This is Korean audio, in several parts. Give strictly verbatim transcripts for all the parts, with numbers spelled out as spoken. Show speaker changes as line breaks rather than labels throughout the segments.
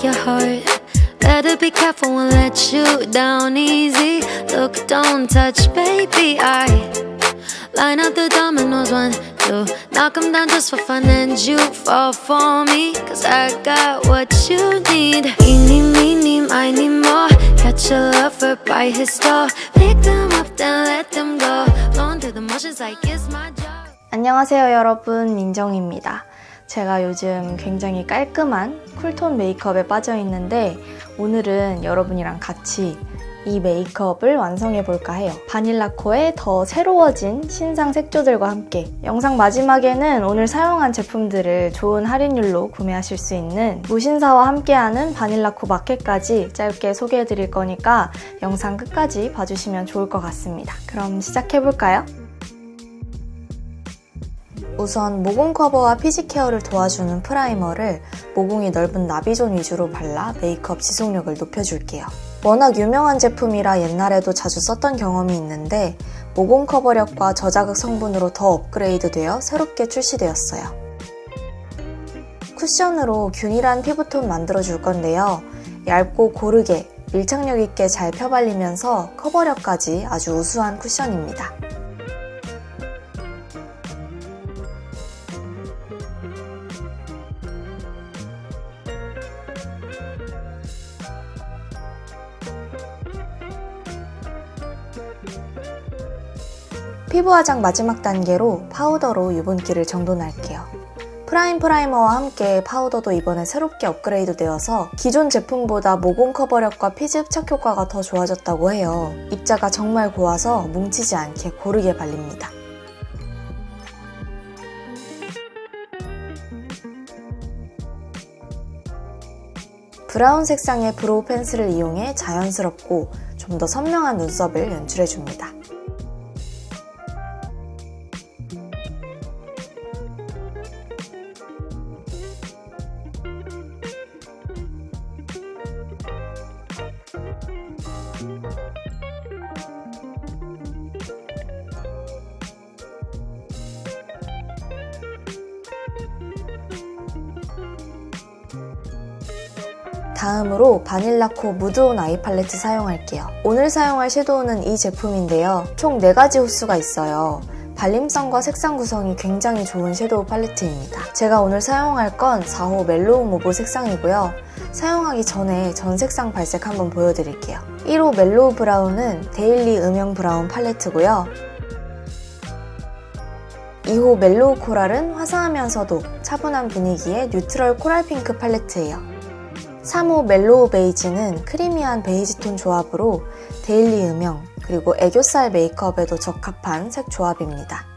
your heart. Better be careful and let you down easy. Look, don't touch, baby. I line up the dominoes, one, two. Knock them down just for fun and you fall for me. Cause I got what you need. Eeny, meeny, miny, more. Catch a lover by his door. Pick them up, then let them go. Going through the motions like it's my job.
안녕하세요 여러분, 민정입니다. 제가 요즘 굉장히 깔끔한 쿨톤 메이크업에 빠져있는데 오늘은 여러분이랑 같이 이 메이크업을 완성해볼까 해요. 바닐라코의 더 새로워진 신상 색조들과 함께 영상 마지막에는 오늘 사용한 제품들을 좋은 할인율로 구매하실 수 있는 무신사와 함께하는 바닐라코 마켓까지 짧게 소개해드릴 거니까 영상 끝까지 봐주시면 좋을 것 같습니다. 그럼 시작해볼까요? 우선 모공 커버와 피지 케어를 도와주는 프라이머를 모공이 넓은 나비존 위주로 발라 메이크업 지속력을 높여줄게요. 워낙 유명한 제품이라 옛날에도 자주 썼던 경험이 있는데 모공 커버력과 저자극 성분으로 더 업그레이드되어 새롭게 출시되었어요. 쿠션으로 균일한 피부톤 만들어줄 건데요. 얇고 고르게 밀착력 있게 잘 펴발리면서 커버력까지 아주 우수한 쿠션입니다. 피부 화장 마지막 단계로 파우더로 유분기를 정돈할게요. 프라임 프라이머와 함께 파우더도 이번에 새롭게 업그레이드 되어서 기존 제품보다 모공 커버력과 피지 흡착 효과가 더 좋아졌다고 해요. 입자가 정말 고와서 뭉치지 않게 고르게 발립니다. 브라운 색상의 브로우 펜슬을 이용해 자연스럽고 좀 더 선명한 눈썹을 연출해줍니다. 다음으로 바닐라코 무드온 아이 팔레트 사용할게요. 오늘 사용할 섀도우는 이 제품인데요. 총 네 가지 호수가 있어요. 발림성과 색상 구성이 굉장히 좋은 섀도우 팔레트입니다. 제가 오늘 사용할 건 사 호 멜로우 모브 색상이고요. 사용하기 전에 전 색상 발색 한번 보여드릴게요. 일 호 멜로우 브라운은 데일리 음영 브라운 팔레트고요. 이 호 멜로우 코랄은 화사하면서도 차분한 분위기의 뉴트럴 코랄 핑크 팔레트예요. 삼 호 멜로우 베이지는 크리미한 베이지톤 조합으로 데일리 음영 그리고 애교살 메이크업에도 적합한 색 조합입니다.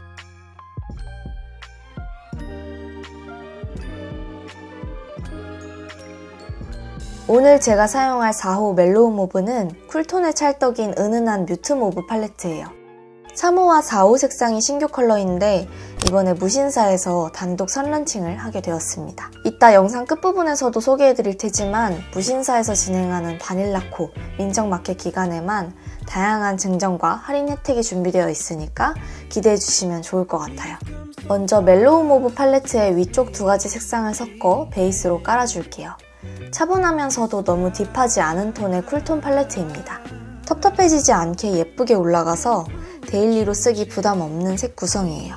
오늘 제가 사용할 사 호 멜로우 모브는 쿨톤의 찰떡인 은은한 뮤트 모브 팔레트예요. 삼 호와 사 호 색상이 신규 컬러인데 이번에 무신사에서 단독 선런칭을 하게 되었습니다. 이따 영상 끝부분에서도 소개해드릴 테지만 무신사에서 진행하는 바닐라코 민정마켓 기간에만 다양한 증정과 할인 혜택이 준비되어 있으니까 기대해주시면 좋을 것 같아요. 먼저 멜로우 모브 팔레트의 위쪽 두 가지 색상을 섞어 베이스로 깔아줄게요. 차분하면서도 너무 딥하지 않은 톤의 쿨톤 팔레트입니다. 텁텁해지지 않게 예쁘게 올라가서 데일리로 쓰기 부담 없는 색 구성이에요.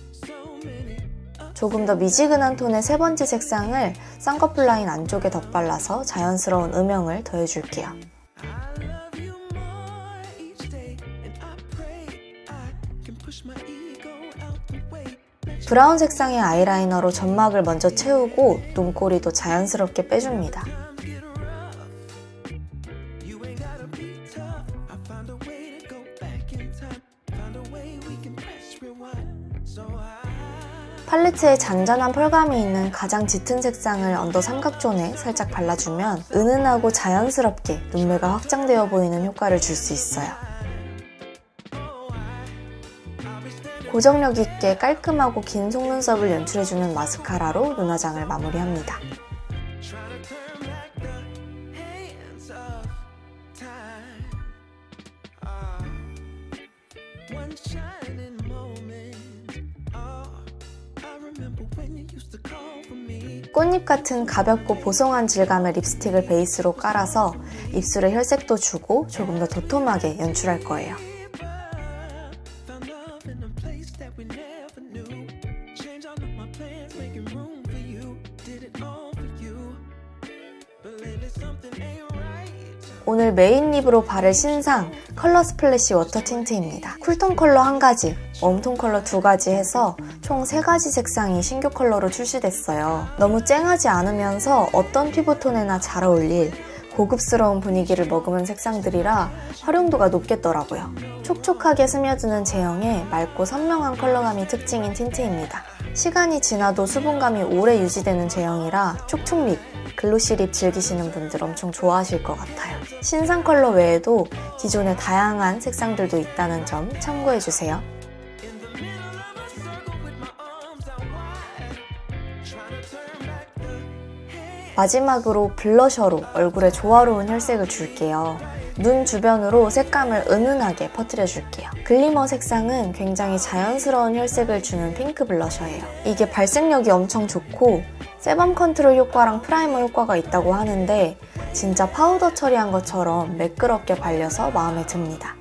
조금 더 미지근한 톤의 세 번째 색상을 쌍꺼풀 라인 안쪽에 덧발라서 자연스러운 음영을 더해줄게요. 브라운 색상의 아이라이너로 점막을 먼저 채우고 눈꼬리도 자연스럽게 빼줍니다. 팔레트에 잔잔한 펄감이 있는 가장 짙은 색상을 언더 삼각존에 살짝 발라주면 은은하고 자연스럽게 눈매가 확장되어 보이는 효과를 줄 수 있어요. 고정력 있게 깔끔하고 긴 속눈썹을 연출해주는 마스카라로 눈화장을 마무리합니다. remember when you used to call for me. 꽃잎 같은 가볍고 보송한 질감의 립스틱을 베이스로 깔아서 입술에 혈색도 주고 조금 더 도톰하게 연출할 거예요. 오늘 메인 립으로 바를 신상 컬러 스플래시 워터 틴트입니다. 쿨톤 컬러 한 가지, 웜톤 컬러 두 가지 해서 총 세 가지 색상이 신규 컬러로 출시됐어요. 너무 쨍하지 않으면서 어떤 피부톤에나 잘 어울릴 고급스러운 분위기를 머금은 색상들이라 활용도가 높겠더라고요. 촉촉하게 스며드는 제형에 맑고 선명한 컬러감이 특징인 틴트입니다. 시간이 지나도 수분감이 오래 유지되는 제형이라 촉촉립, 글로시 립 즐기시는 분들 엄청 좋아하실 것 같아요. 신상 컬러 외에도 기존에 다양한 색상들도 있다는 점 참고해주세요. 마지막으로 블러셔로 얼굴에 조화로운 혈색을 줄게요. 눈 주변으로 색감을 은은하게 퍼뜨려 줄게요. 글리머 색상은 굉장히 자연스러운 혈색을 주는 핑크 블러셔예요. 이게 발색력이 엄청 좋고 세범 컨트롤 효과랑 프라이머 효과가 있다고 하는데 진짜 파우더 처리한 것처럼 매끄럽게 발려서 마음에 듭니다.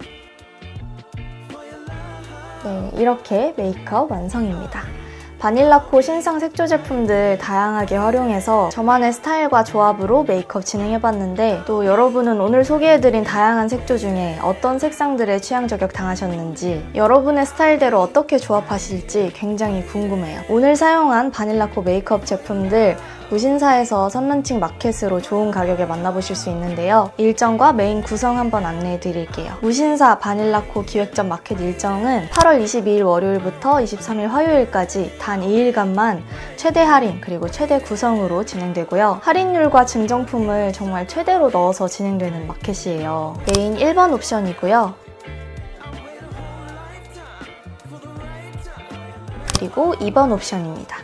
네, 이렇게 메이크업 완성입니다. 바닐라코 신상 색조 제품들 다양하게 활용해서 저만의 스타일과 조합으로 메이크업 진행해봤는데 또 여러분은 오늘 소개해드린 다양한 색조 중에 어떤 색상들에 취향 저격 당하셨는지 여러분의 스타일대로 어떻게 조합하실지 굉장히 궁금해요. 오늘 사용한 바닐라코 메이크업 제품들 무신사에서 선런칭 마켓으로 좋은 가격에 만나보실 수 있는데요. 일정과 메인 구성 한번 안내해드릴게요. 무신사 바닐라코 기획전 마켓 일정은 팔월 이십이일 월요일부터 이십삼일 화요일까지 단 이 일간만 최대 할인 그리고 최대 구성으로 진행되고요. 할인율과 증정품을 정말 최대로 넣어서 진행되는 마켓이에요. 메인 일 번 옵션이고요. 그리고 이 번 옵션입니다.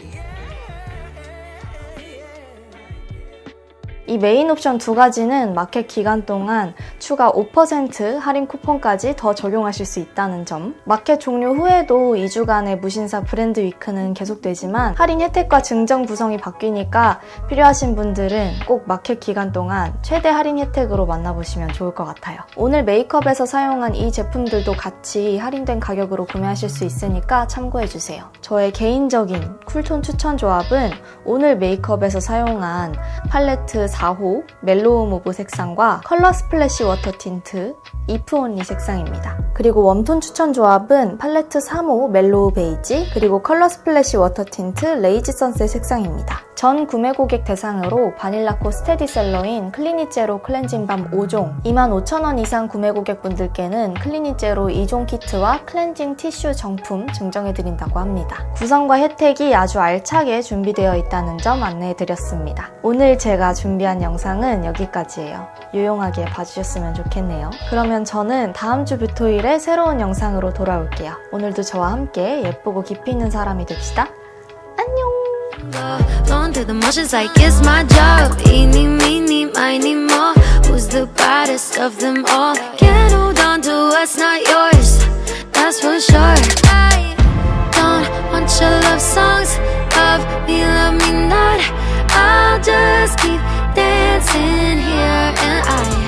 이 메인 옵션 두 가지는 마켓 기간 동안 추가 오 퍼센트 할인 쿠폰까지 더 적용하실 수 있다는 점. 마켓 종료 후에도 이 주간의 무신사 브랜드 위크는 계속되지만 할인 혜택과 증정 구성이 바뀌니까 필요하신 분들은 꼭 마켓 기간 동안 최대 할인 혜택으로 만나보시면 좋을 것 같아요. 오늘 메이크업에서 사용한 이 제품들도 같이 할인된 가격으로 구매하실 수 있으니까 참고해주세요. 저의 개인적인 쿨톤 추천 조합은 오늘 메이크업에서 사용한 팔레트 사 호 멜로우 무브 색상과 컬러 스플래시 워터 틴트 이프 온리 색상입니다. 그리고 웜톤 추천 조합은 팔레트 삼 호 멜로우 베이지 그리고 컬러 스플래시 워터 틴트 레이지 선셋 색상입니다. 전 구매 고객 대상으로 바닐라코 스테디셀러인 클리닉 제로 클렌징 밤 오 종 이만 오천 원 이상 구매 고객분들께는 클리닉 제로 이 종 키트와 클렌징 티슈 정품 증정해드린다고 합니다. 구성과 혜택이 아주 알차게 준비되어 있다는 점 안내해드렸습니다. 오늘 제가 준비한 영상은 여기까지예요. 유용하게 봐주셨으면 좋겠네요. 그러면 저는 다음 주 뷰토일에 새로운 영상으로 돌아올게요. 오늘도 저와 함께 예쁘고 깊이 있는 사람이 됩시다. 안녕!
Going through the motions like it's my job. Eeny, meeny, miny, mo. Who's the baddest of them all? Can't hold on to what's not yours, that's for sure. I don't want your love songs. Love me, love me not. I'll just keep dancing here and I